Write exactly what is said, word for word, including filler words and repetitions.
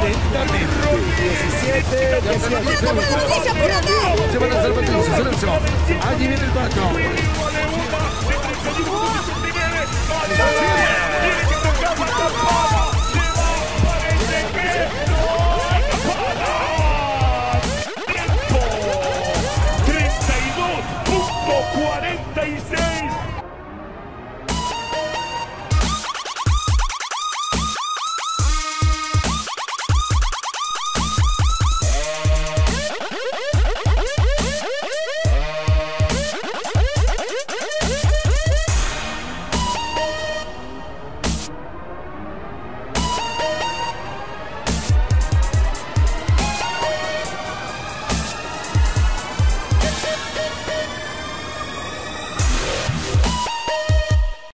lentamente. diecisiete, dieciocho. Se van a hacer Patricio, se lanzó. Allí viene el pato. treinta y dos punto cuarenta y seis.